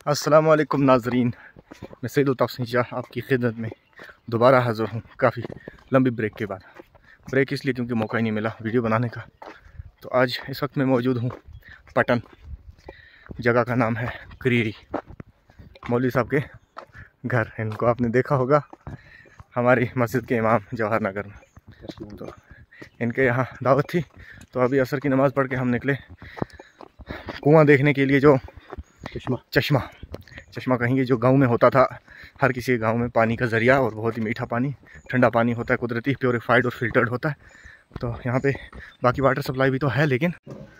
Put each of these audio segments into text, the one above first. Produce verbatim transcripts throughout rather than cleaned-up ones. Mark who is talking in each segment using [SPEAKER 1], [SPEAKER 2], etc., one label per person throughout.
[SPEAKER 1] अस्सलाम वालेकुम नाजरीन, मैं सैयद अल्ताफ़ आपकी खिदमत में दोबारा हाज़िर हूँ काफ़ी लंबी ब्रेक के बाद। ब्रेक इसलिए क्योंकि मौका ही नहीं मिला वीडियो बनाने का। तो आज इस वक्त मैं मौजूद हूँ पटन, जगह का नाम है क्रीरी, मौलवी साहब के घर। इनको आपने देखा होगा हमारी मस्जिद के इमाम जवाहर नगर में। तो इनके यहाँ दावत थी, तो अभी असर की नमाज़ पढ़ के हम निकले कुआं देखने के लिए, जो चश्मा चश्मा चश्मा कहेंगे, जो गांव में होता था। हर किसी के गांव में पानी का ज़रिया, और बहुत ही मीठा पानी, ठंडा पानी होता है, कुदरती प्योरीफाइड और फिल्टर्ड होता है। तो यहाँ पे बाकी वाटर सप्लाई भी तो है, लेकिन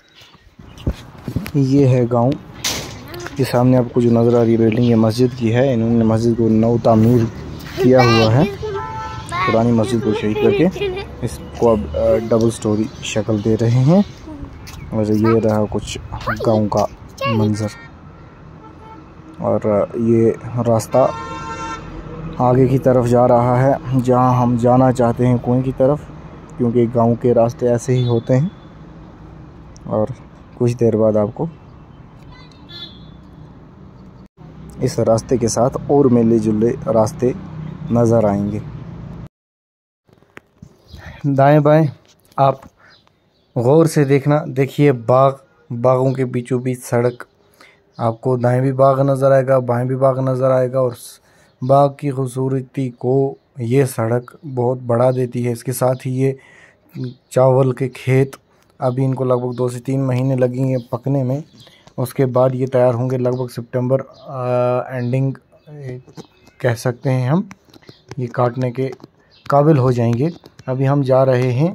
[SPEAKER 1] ये है गांव। ये सामने आपको जो नज़र आ रही है बिल्डिंग, ये मस्जिद की है। इन्होंने मस्जिद को नव तामीर किया हुआ है, पुरानी मस्जिद को शहीद करके इसको अब डबल स्टोरी शक्ल दे रहे हैं। और ये रहा कुछ गांव का मंजर, और ये रास्ता आगे की तरफ जा रहा है जहां हम जाना चाहते हैं, कुएं की तरफ, क्योंकि गांव के रास्ते ऐसे ही होते हैं। और कुछ देर बाद आपको इस रास्ते के साथ और मिले जुले रास्ते नज़र आएंगे। दाएं बाएं आप गौर से देखना, देखिए बाग, बागों के बीचों बीच सड़क। आपको दाएं भी बाग नज़र आएगा, बाएं भी बाग नज़र आएगा, और बाग की खूबसूरती को ये सड़क बहुत बढ़ा देती है। इसके साथ ही ये चावल के खेत, अभी इनको लगभग दो से तीन महीने लगेंगे पकने में। उसके बाद ये तैयार होंगे, लगभग सितंबर एंडिंग कह सकते हैं हम, ये काटने के काबिल हो जाएंगे। अभी हम जा रहे हैं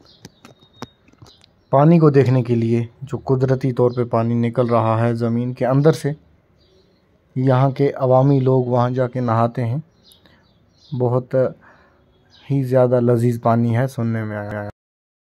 [SPEAKER 1] पानी को देखने के लिए, जो कुदरती तौर पे पानी निकल रहा है ज़मीन के अंदर से। यहाँ के अवामी लोग वहाँ जाके नहाते हैं, बहुत ही ज़्यादा लजीज पानी है, सुनने में आया है।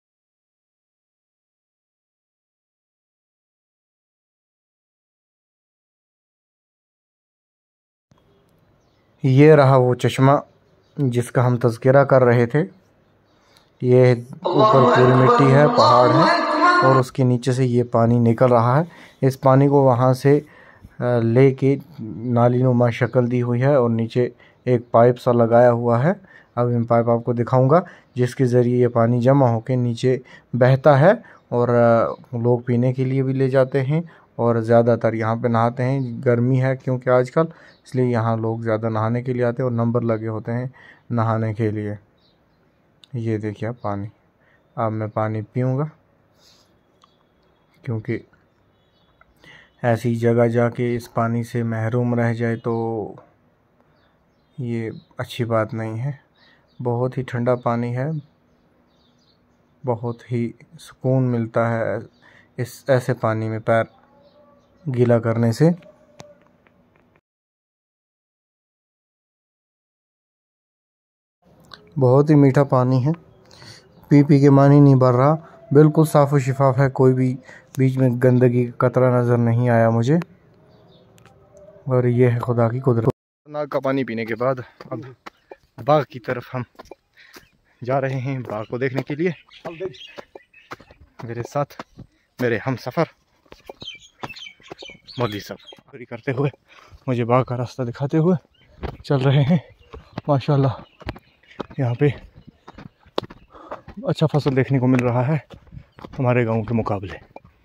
[SPEAKER 1] ये रहा वो चश्मा जिसका हम तज़किरा कर रहे थे। ये ऊपर पूरी मिट्टी है, पहाड़ है, और उसके नीचे से ये पानी निकल रहा है। इस पानी को वहाँ से लेके नाली नुमा शक्ल दी हुई है, और नीचे एक पाइप सा लगाया हुआ है। अब इन पाइप आपको दिखाऊंगा, जिसके ज़रिए ये पानी जमा होकर नीचे बहता है, और लोग पीने के लिए भी ले जाते हैं, और ज़्यादातर यहाँ पे नहाते हैं। गर्मी है क्योंकि आजकल, इसलिए यहाँ लोग ज़्यादा नहाने के लिए आते हैं, और नंबर लगे होते हैं नहाने के लिए। ये देखिए पानी, अब मैं पानी पीऊँगा, क्योंकि ऐसी जगह जाके इस पानी से महरूम रह जाए तो ये अच्छी बात नहीं है। बहुत ही ठंडा पानी है, बहुत ही सुकून मिलता है इस ऐसे पानी में पैर गीला करने से। बहुत ही मीठा पानी है, पी पी के मन ही नहीं भर रहा। बिल्कुल साफ़ और शिफाफ है, कोई भी बीच में गंदगी का कतरा नज़र नहीं आया मुझे। और ये है खुदा की कुदरत। नाग का पानी पीने के बाद अब बाग की तरफ हम जा रहे हैं, बाग को देखने के लिए। मेरे साथ मेरे हम सफ़र मौलवी साहब करते हुए मुझे बाग का रास्ता दिखाते हुए चल रहे हैं। माशाल्लाह यहाँ पे अच्छा फसल देखने को मिल रहा है हमारे गांव के मुकाबले।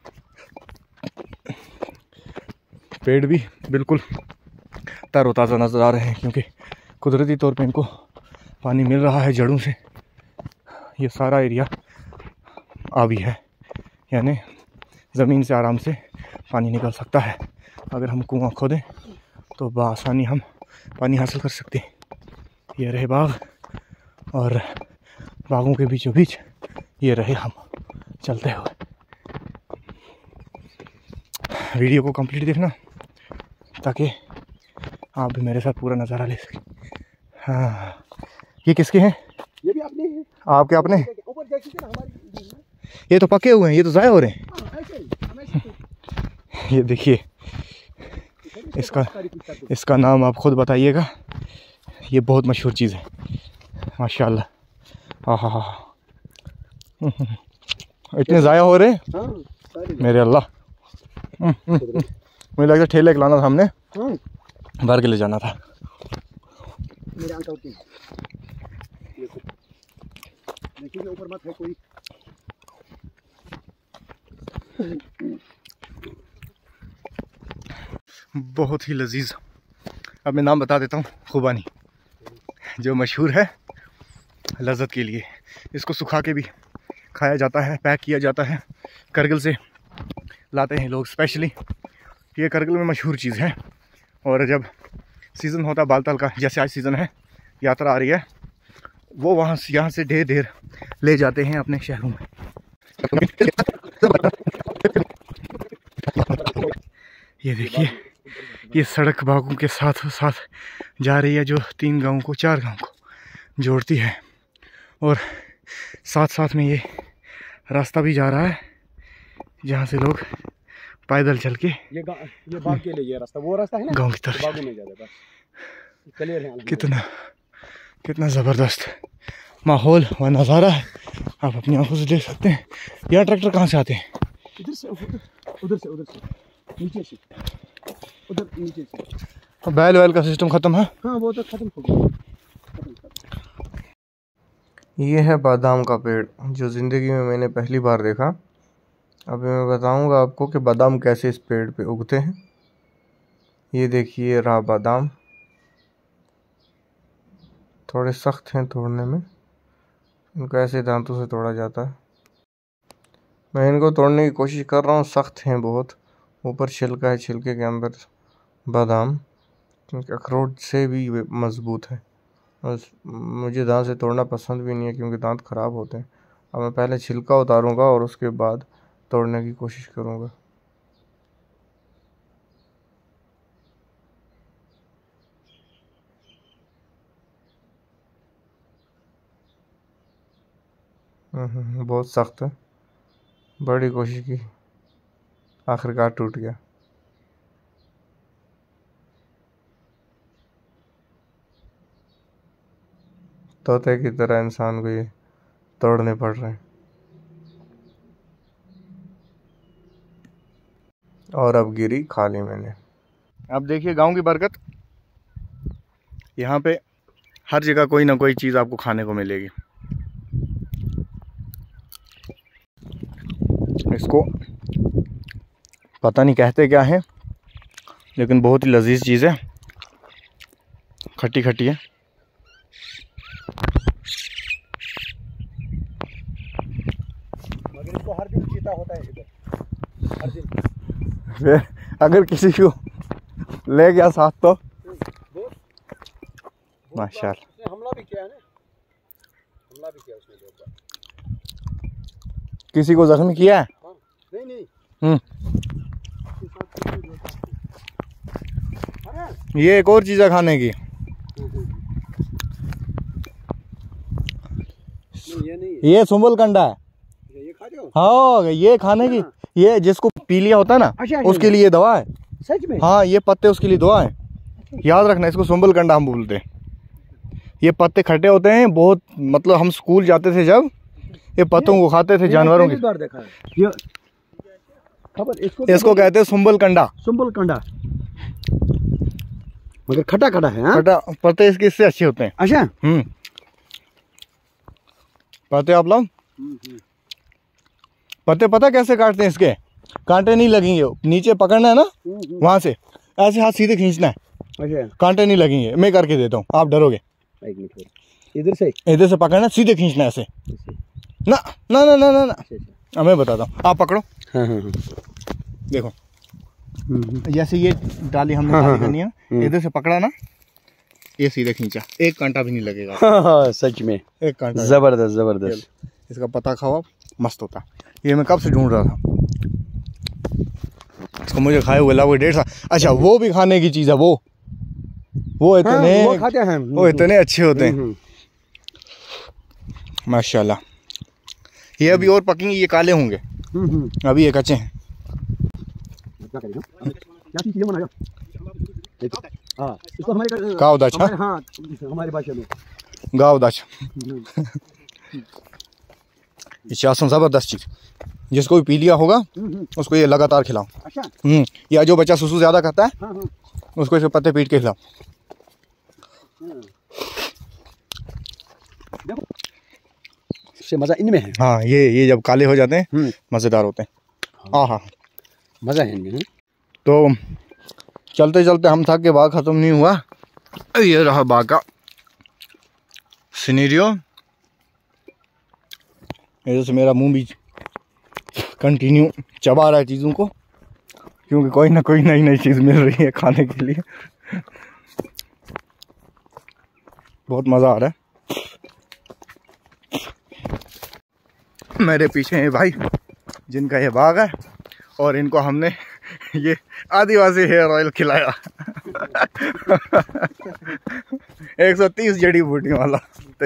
[SPEAKER 1] पेड़ भी बिल्कुल तरोताज़ा नज़र आ रहे हैं, क्योंकि कुदरती तौर पे इनको पानी मिल रहा है जड़ों से। ये सारा एरिया आबी है, यानी ज़मीन से आराम से पानी निकल सकता है। अगर हम कुआं खोदें तो बआसानी हम पानी हासिल कर सकते हैं। ये रहे बाग, और बागों के बीचों बीच ये रहे हम चलते हुए। वीडियो को कंप्लीट देखना, ताकि आप भी मेरे साथ पूरा नज़ारा ले सकें। हाँ, ये किसके हैं?
[SPEAKER 2] ये भी अपने हैं।
[SPEAKER 1] आपके अपने? ये तो पके हुए हैं, ये तो ज़ाया हो रहे हैं। ये देखिए, इसका इसका नाम आप खुद बताइएगा। ये बहुत मशहूर चीज़ है माशाल्लाह। हाँ हाँ हाँ, इतने ज़ाया हो रहे हैं मेरे अल्लाह। मुझे लगता है ठेले के लाना था हमने। भर के ले जाना था।
[SPEAKER 2] मेरे अंकल की देखिए ऊपर मत है कोई।
[SPEAKER 1] बहुत ही लजीज, अब मैं नाम बता देता हूँ, खुबानी, जो मशहूर है लज़्ज़त के लिए। इसको सुखा के भी खाया जाता है, पैक किया जाता है, करगिल से लाते हैं लोग स्पेशली। ये करगिल में मशहूर चीज़ है। और जब सीज़न होता है बालताल का, जैसे आज सीज़न है, यात्रा आ रही है, वो वहाँ से यहाँ से ढेर ढेर ले जाते हैं अपने शहरों में। ये देखिए, ये सड़क बागों के साथ साथ जा रही है, जो तीन गाँव को, चार गाँव को जोड़ती है। और साथ साथ में ये रास्ता भी जा रहा है जहाँ से लोग पैदल चल के
[SPEAKER 2] ये ये बाग के लिए ये रास्ता, वो रास्ता है ना
[SPEAKER 1] गाँव की तरफ।
[SPEAKER 2] बागों में जा रहा है।
[SPEAKER 1] कितना कितना ज़बरदस्त माहौल व नज़ारा है, आप अपनी आंखों से देख सकते हैं। यहाँ ट्रैक्टर कहाँ से आते हैं?
[SPEAKER 2] इधर से, उधर से, उधर से, नीचे से, उधर नीचे से।
[SPEAKER 1] बैल वैल का सिस्टम ख़त्म है?
[SPEAKER 2] हाँ, वो तो ख़त्म हो गया।
[SPEAKER 1] ये है बादाम का पेड़, जो ज़िंदगी में मैंने पहली बार देखा। अभी मैं बताऊंगा आपको कि बादाम कैसे इस पेड़ पे उगते हैं। ये देखिए रहा बादाम, थोड़े सख्त हैं तोड़ने में, इनको ऐसे दांतों से तोड़ा जाता है। मैं इनको तोड़ने की कोशिश कर रहा हूँ, सख्त हैं बहुत। ऊपर छिलका है, छिलके के अंदर बादाम, क्योंकि अखरोट से भी मज़बूत है। और मुझे दांत से तोड़ना पसंद भी नहीं है, क्योंकि दांत ख़राब होते हैं। अब मैं पहले छिलका उतारूंगा और उसके बाद तोड़ने की कोशिश करूंगा। बहुत सख्त है, बड़ी कोशिश की, आखिरकार टूट गया। तोते की तरह इंसान को ये तोड़ने पड़ रहे हैं। और अब गिरी खा ली मैंने। अब देखिए गांव की बरकत, यहाँ पे हर जगह कोई ना कोई चीज़ आपको खाने को मिलेगी। इसको पता नहीं कहते क्या है, लेकिन बहुत ही लजीज चीज़ है, खट्टी खट्टी है।
[SPEAKER 2] मगर इसको हर दिन पीता होता है इधर, हर दिन।
[SPEAKER 1] फिर अगर किसी को ले गया साथ तो माशाल्लाह।
[SPEAKER 2] हमला भी किया है ना, हमला भी किया उसने बहुत बार।
[SPEAKER 1] किसी को जख्मी किया है?
[SPEAKER 2] हाँ, नहीं नहीं।
[SPEAKER 1] हम्म, ये एक और चीज़ है खाने की।
[SPEAKER 2] नहीं, ये नहीं,
[SPEAKER 1] ये सुंबल कंडा है।
[SPEAKER 2] ये खाते हो?
[SPEAKER 1] हाँ, ये खाने की, ये जिसको पीलिया होता है ना,
[SPEAKER 2] अच्छा,
[SPEAKER 1] उसके लिए दवा है।
[SPEAKER 2] सच में?
[SPEAKER 1] हाँ, ये पत्ते उसके लिए दवा है। याद रखना, इसको सुंबल कंडा हम बोलते हैं। ये पत्ते खट्टे होते हैं बहुत, मतलब हम स्कूल जाते थे जब, ये पत्तों को खाते थे जानवरों के।
[SPEAKER 2] देखा है ये खबर, इसको
[SPEAKER 1] इसको कहते हैं सुंबल कंडा।
[SPEAKER 2] सुंबल कंडा, मगर खट्टा खट्टा है। हाँ,
[SPEAKER 1] खट्टा पत्ते इसके इससे अच्छे होते हैं।
[SPEAKER 2] अच्छा,
[SPEAKER 1] हम्म, पत्ते आप लोग पत्ते पता कैसे काटते हैं? इसके कांटे नहीं लगेंगे, नीचे पकड़ना है ना, वहां से ऐसे हाथ सीधे खींचना है।
[SPEAKER 2] अच्छा, कांटे
[SPEAKER 1] नहीं लगेंगे, मैं करके देता हूँ, आप डरोगे।
[SPEAKER 2] एक मिनट, इधर से
[SPEAKER 1] इधर से पकड़ना, सीधे खींचना ऐसे। ना ना ना ना ना ना, मैं बताता हूँ, आप पकड़ो।
[SPEAKER 2] हाँ हाँ हाँ,
[SPEAKER 1] देखो जैसे ये डाली हमने डाली करनी है, इधर से पकड़ा ना, ये सीधे खींचा, एक कांटा भी नहीं लगेगा।
[SPEAKER 2] हाँ हाँ, सच में
[SPEAKER 1] एक कांटा।
[SPEAKER 2] जबरदस्त जबरदस्त।
[SPEAKER 1] इसका पता खाओ आप, मस्त होता। ये मैं कब से ढूंढ रहा था, इसको मुझे खाए हुए ला डेढ़ साल। अच्छा, वो भी खाने की चीज़ है, वो वो इतने
[SPEAKER 2] हाँ, वो खाते हैं,
[SPEAKER 1] वो इतने अच्छे होते हैं माशाल्लाह। ये अभी और पकेंगे, ये काले होंगे, अभी ये कच्चे हैं। गाँव दाच,
[SPEAKER 2] हाँ, हमारी भाषा में
[SPEAKER 1] गाँव दाच। शासन जबरदस्त चीज, जिसको भी पी लिया होगा उसको ये लगातार खिलाओ।
[SPEAKER 2] अच्छा,
[SPEAKER 1] हम्म, या जो बच्चा सुसु ज्यादा करता है,
[SPEAKER 2] हाँ हाँ,
[SPEAKER 1] उसको इसके पत्ते पीट के खिलाओ।
[SPEAKER 2] देखो इससे मजा इनमें है।
[SPEAKER 1] हाँ ये ये जब काले हो जाते हैं मज़ेदार होते हैं। हाँ हाँ
[SPEAKER 2] मज़ा है इनमें।
[SPEAKER 1] तो चलते चलते हम थक के बाग ख़त्म नहीं हुआ। ये रहा बाग का सिनेरियो। जैसे मेरा मुंह भी कंटिन्यू चबा रहा है चीज़ों को, क्योंकि कोई ना कोई नई नई चीज़ मिल रही है खाने के लिए। बहुत मज़ा आ रहा है। मेरे पीछे है भाई जिनका ये बाग है, और इनको हमने ये आदिवासी हेयर ऑयल खिलाया। एक सौ तीस जड़ी बूटी वाला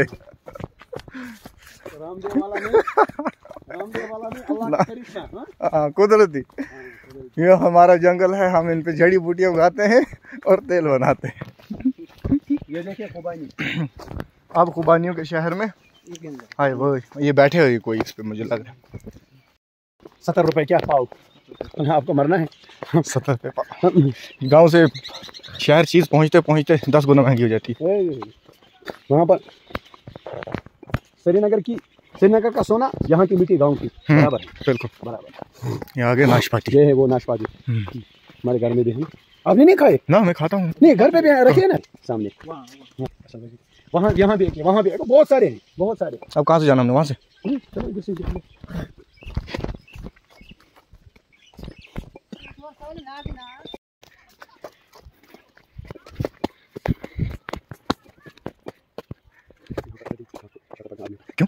[SPEAKER 2] रामदेव वाला नहीं, रामदेव वाला नहीं, अल्लाह की तरीफ है।
[SPEAKER 1] हाँ कुदरती। ये हमारा जंगल है, हम इन पे जड़ी बूटियाँ उगाते हैं और तेल बनाते हैं।
[SPEAKER 2] ये देखिए खुबानी।
[SPEAKER 1] अब खुबानियों के शहर में हाय वो ये बैठे हुए कोई इस पे मुझे लग रहा है।
[SPEAKER 2] सत्तर रुपए क्या पाव? आपको मरना है।
[SPEAKER 1] सत्तर रुपये पाव। गाँव से शहर चीज़ पहुँचते पहुँचते दस गुना महंगी हो जाती है।
[SPEAKER 2] वहाँ पर श्रीनगर की श्रीनगर का सोना यहाँ की मिट्टी गाँव की बराबर है। बिल्कुल बराबर।
[SPEAKER 1] ये आगे नाशपाती
[SPEAKER 2] ये है वो नाशपाती हमारे घर में भी है। आपने नहीं खाए?
[SPEAKER 1] ना मैं खाता हूँ।
[SPEAKER 2] नहीं घर पे भी रखिए ना सामने। वहाँ यहाँ भी है, वहाँ भी है, बहुत सारे हैं, बहुत सारे।
[SPEAKER 1] अब कहाँ से जाना हमने? वहाँ से
[SPEAKER 2] चलो इधर से चलो।
[SPEAKER 1] क्यों?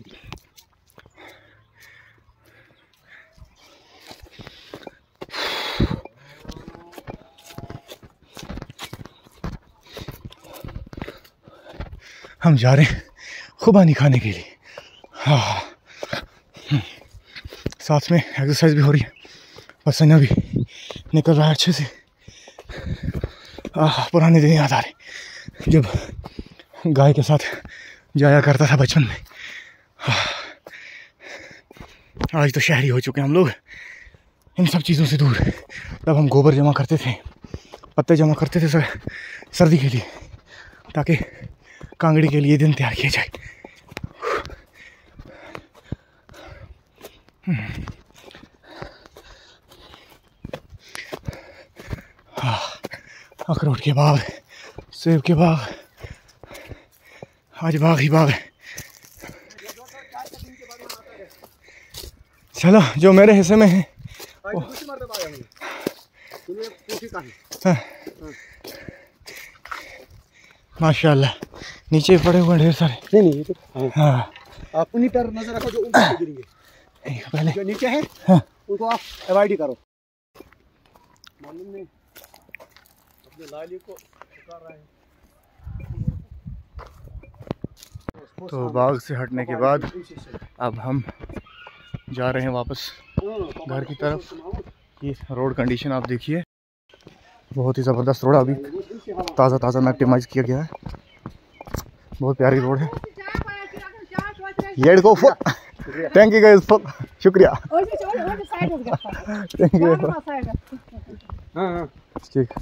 [SPEAKER 1] हम जा रहे हैं खुबानी खाने के लिए। हाँ साथ में एक्सरसाइज भी हो रही है, पसीना भी निकल रहा है अच्छे से। आह पुराने दिन याद आ रहे जब गाय के साथ जाया करता था बचपन में। आज तो शहरी हो चुके हैं हम लोग, इन सब चीज़ों से दूर। तब हम गोबर जमा करते थे, पत्ते जमा करते थे सर, सर्दी के लिए, ताकि कांगड़ी के लिए दिन तैयार किया जाए। अखरोट के बाग, सेब के बाग, आज बाग ही बाग है। चलो जो मेरे हिस्से में है माशाल्लाह। नीचे पड़े हुए ढेर सारे।
[SPEAKER 2] नहीं नहीं ये तो
[SPEAKER 1] हाँ
[SPEAKER 2] आप उन्हीं पर नजर रखो जो ऊपर से गिरेंगे।
[SPEAKER 1] पहले
[SPEAKER 2] जो नीचे है
[SPEAKER 1] हाँ
[SPEAKER 2] उनको आप अवॉइड ही करो। मालूम नहीं अपने लाली को पुकार रहा है।
[SPEAKER 1] तो बाग से हटने के बाद अब हम जा रहे हैं वापस घर की तरफ। ये रोड कंडीशन आप देखिए, बहुत ही ज़बरदस्त रोड, अभी ताज़ा ताज़ा मैक्टिमाइज किया गया है। बहुत प्यारी रोड है। ये को full thank you guys, full शुक्रिया थैंक यू।
[SPEAKER 2] हाँ हाँ
[SPEAKER 1] ठीक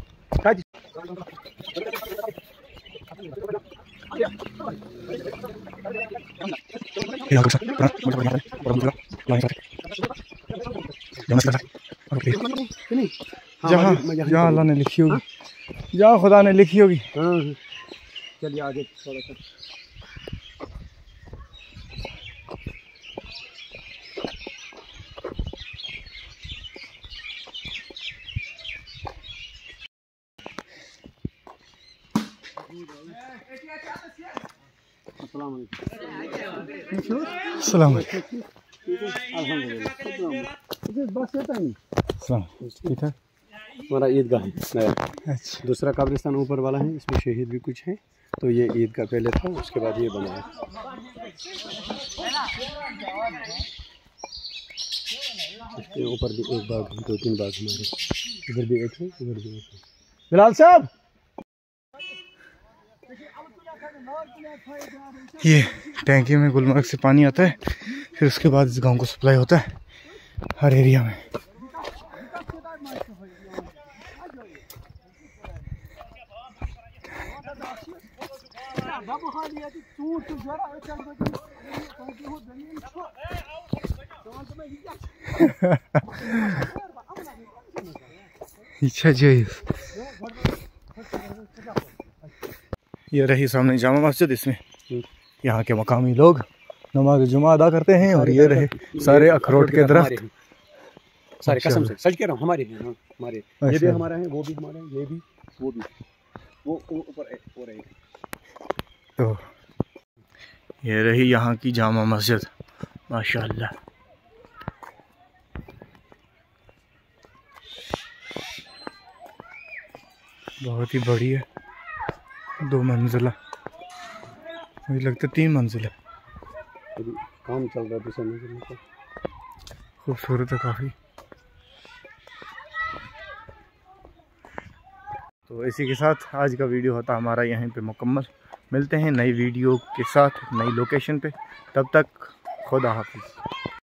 [SPEAKER 1] जहाँ जहाँ अल्लाह ने लिखी होगी, जहाँ खुदा ने लिखी होगी।
[SPEAKER 2] चलिए आगे थोड़ा सा।
[SPEAKER 1] सलाम ठीक है।
[SPEAKER 2] हमारा ईदगाह है नया।
[SPEAKER 1] अच्छा
[SPEAKER 2] दूसरा कब्रिस्तान ऊपर वाला है, इसमें शहीद भी कुछ है। तो ये ईद का पहले था, उसके बाद ये बना है। इसके ऊपर भी एक बाग, दो तीन बाग हमारे, इधर भी एक है, इधर भी एक है। बिलाल साहब
[SPEAKER 1] ये टैंकी में गुलमर्ग से पानी आता है, फिर उसके बाद इस गांव को सप्लाई होता है हर एरिया में। अच्छा जी, ये रही सामने जामा मस्जिद। इसमें यहाँ के मकामी लोग नमाज जुमा अदा करते हैं। और ये रहे सारे अखरोट के दरख्त,
[SPEAKER 2] सारे कसम से सच कह रहा हूँ हमारे हैं। हाँ हमारे, ये भी हमारा है, वो भी हमारा है, ये भी, वो भी, वो ऊपर हो रहे।
[SPEAKER 1] तो ये रही यहाँ की जामा मस्जिद, माशाअल्लाह। बहुत ही बड़ी है, दो मंजिला, मुझे लगता है तीन मंजिला।
[SPEAKER 2] काम चल रहा है दूसरे मंजिल का।
[SPEAKER 1] खूबसूरत है काफ़ी। तो इसी के साथ आज का वीडियो होता हमारा यहीं पे मुकम्मल। मिलते हैं नई वीडियो के साथ नई लोकेशन पे, तब तक खुदा हाफिज़।